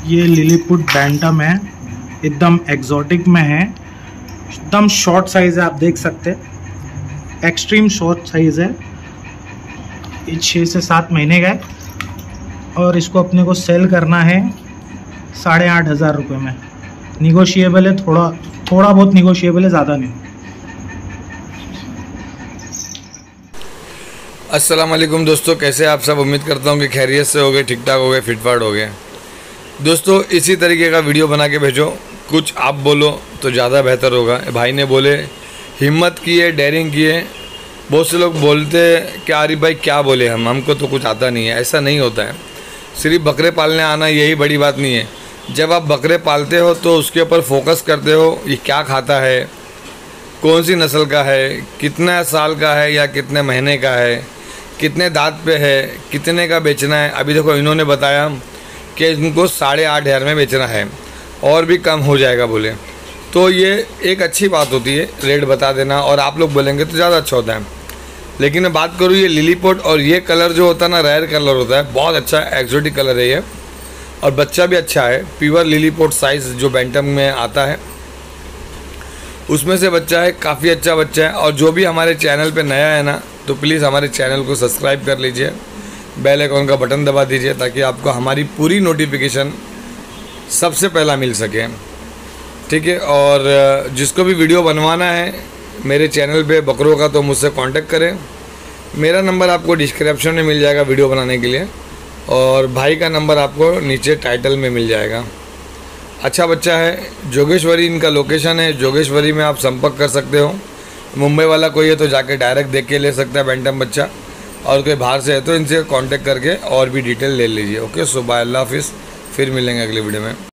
ये Lilliput bantam है, एकदम एग्जॉटिक में है, एकदम शॉर्ट साइज़ है, आप देख सकते हैं एक्सट्रीम शॉर्ट साइज़ है। ये 6 से 7 महीने का है और इसको अपने को सेल करना है 8,500 रुपये में। निगोशिएबल है, थोड़ा बहुत निगोशिएबल है, ज़्यादा नहीं। अस्सलाम वालेकुम दोस्तों, कैसे आप सब? उम्मीद करता हूँ कि खैरियत से हो गए, ठीक ठाक हो गए, फिटफाट हो गए। दोस्तों इसी तरीके का वीडियो बना के भेजो, कुछ आप बोलो तो ज़्यादा बेहतर होगा। भाई ने बोले हिम्मत की है, डेयरिंग की है। बहुत से लोग बोलते कि आरिफ भाई क्या बोले, हमको तो कुछ आता नहीं है। ऐसा नहीं होता है, सिर्फ बकरे पालने आना यही बड़ी बात नहीं है। जब आप बकरे पालते हो तो उसके ऊपर फोकस करते हो, ये क्या खाता है, कौन सी नस्ल का है, कितना साल का है या कितने महीने का है, कितने दांत पे है, कितने का बेचना है। अभी देखो इन्होंने बताया कि इनको 8,500 में बेचना है और भी कम हो जाएगा बोले, तो ये एक अच्छी बात होती है रेट बता देना, और आप लोग बोलेंगे तो ज़्यादा अच्छा होता है। लेकिन मैं बात करूँ ये लिलीपुट, और ये कलर जो होता है ना, रेयर कलर होता है, बहुत अच्छा एक्जोटिक कलर है ये, और बच्चा भी अच्छा है। प्योर लिलीपुट साइज़ जो बैंटम में आता है उसमें से बच्चा है, काफ़ी अच्छा बच्चा है। और जो भी हमारे चैनल पे नया है ना, तो प्लीज़ हमारे चैनल को सब्सक्राइब कर लीजिए, बेल आइकॉन का बटन दबा दीजिए, ताकि आपको हमारी पूरी नोटिफिकेशन सबसे पहला मिल सके, ठीक है। और जिसको भी वीडियो बनवाना है मेरे चैनल पे बकरों का, तो मुझसे कांटेक्ट करें। मेरा नंबर आपको डिस्क्रिप्शन में मिल जाएगा वीडियो बनाने के लिए, और भाई का नंबर आपको नीचे टाइटल में मिल जाएगा। अच्छा बच्चा है, जोगेश्वरी इनका लोकेशन है, जोगेश्वरी में आप संपर्क कर सकते हो। मुंबई वाला कोई है तो जाके डायरेक्ट देख के ले सकता है बैंटम बच्चा, और कोई बाहर से है तो इनसे कांटेक्ट करके और भी डिटेल ले लीजिए। ओके, सो बाय, अल्लाह हाफिज़, फिर मिलेंगे अगले वीडियो में।